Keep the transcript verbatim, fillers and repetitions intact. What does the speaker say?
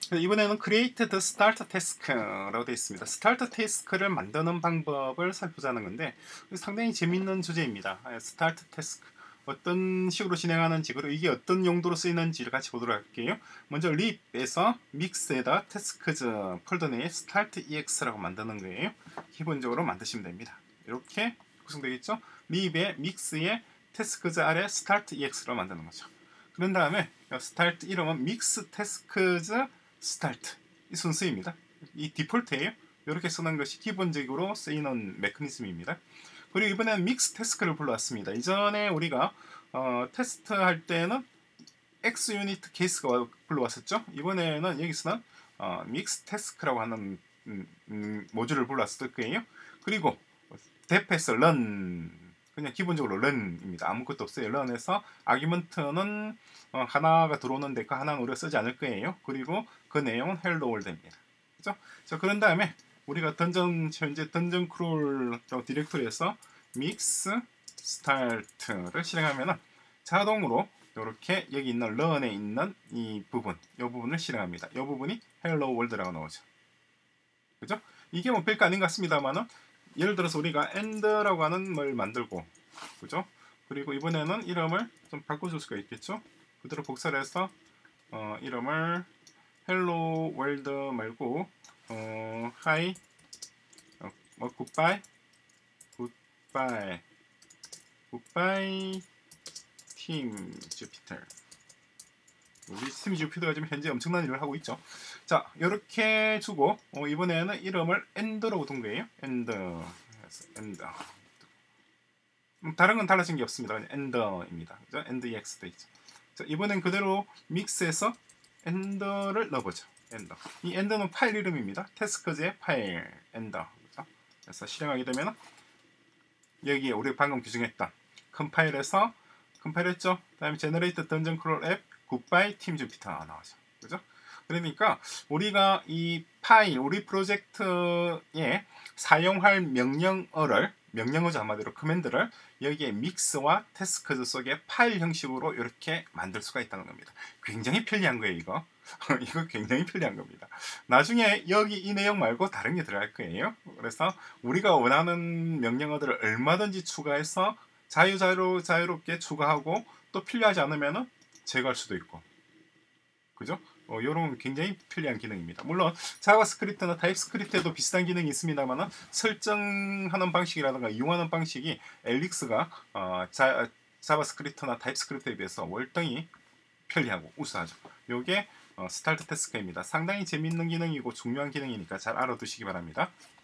이번에는 create the start task라고 되어 있습니다. start task를 만드는 방법을 살펴보자는 건데 상당히 재밌는 주제입니다. start task 어떤 식으로 진행하는지 그리고 이게 어떤 용도로 쓰이는지를 같이 보도록 할게요. 먼저 lib에서 mix에다 tasks 폴더 내에 start ex라고 만드는 거예요. 기본적으로 만드시면 됩니다. 이렇게 구성되겠죠? lib에 mix에 tasks 아래 start ex로 만드는 거죠. 그런 다음에 start 이름은 mix tasks start 이 순서입니다. 이 디폴트예요. 이렇게 쓰는 것이 기본적으로 쓰이는 메커니즘입니다. 그리고 이번에는 믹스 태스크를 불러왔습니다. 이전에 우리가 어, 테스트 할 때는 X 유니트 케이스가 불러왔었죠. 이번에는 여기서는 어, 믹스 태스크라고 하는 음, 음, 모듈을 불러왔을 거예요. 그리고 def에서 run 그냥 기본적으로 run입니다. 아무것도 없어요. run에서 아규먼트는 어, 하나가 들어오는데 그 하나는 우리가 쓰지 않을 거예요. 그리고 그 내용은 hello world입니다. 그죠? 자, 그런 다음에 우리가 던전 현재 던전 크롤 디렉토리에서 mix start를 실행하면은 자동으로 이렇게 여기 있는 run에 있는 이 부분, 이 부분을 실행합니다. 이 부분이 hello world라고 나오죠. 그죠? 이게 뭐 별거 아닌 것 같습니다만은 예를 들어서 우리가 end라고 하는 걸 만들고, 그죠? 그리고 이번에는 이름을 좀 바꿔줄 수가 있겠죠? 그대로 복사를 해서 어, 이름을 hello world 말고 어, hi, 어, 어, goodbye, goodbye, goodbye, team Jupiter. 우리 팀 주피터가 지금 현재 엄청난 일을 하고 있죠. 자, 이렇게 주고 어, 이번에는 이름을 end라고 둔 거예요. end, end. 음, 다른 건 달라진 게 없습니다. 그냥 end입니다. 그죠? end ex 돼 있죠. 자, 이번엔 그대로 믹스해서 end를 넣어보죠. end. 이 end는 파일 이름입니다. tasks의 파일 end. 그죠? 그래서 실행하게 되면 여기에 우리 방금 규정했던 컴파일해서 컴파일했죠. 다음에 generate dungeon crawl app goodbye team jupiter 나오죠. 그죠? 그러니까 우리가 이 파일, 우리 프로젝트에 사용할 명령어를 명령어죠. 한마디로 커맨드를 여기에 믹스와 태스크즈 속에 파일 형식으로 이렇게 만들 수가 있다는 겁니다. 굉장히 편리한 거예요, 이거. 이거 굉장히 편리한 겁니다. 나중에 여기 이 내용 말고 다른 게 들어갈 거예요. 그래서 우리가 원하는 명령어들을 얼마든지 추가해서 자유자유로, 자유롭게 추가하고 또 필요하지 않으면 제거할 수도 있고. 그죠? 어, 이런 굉장히 편리한 기능입니다. 물론 자바스크립트나 타입스크립트에도 비슷한 기능이 있습니다만 설정하는 방식이라든가 이용하는 방식이 엘릭스가 어, 자, 자바스크립트나 타입스크립트에 비해서 월등히 편리하고 우수하죠. 이게 어, 스타트 태스크입니다. 상당히 재밌는 기능이고 중요한 기능이니까 잘 알아두시기 바랍니다.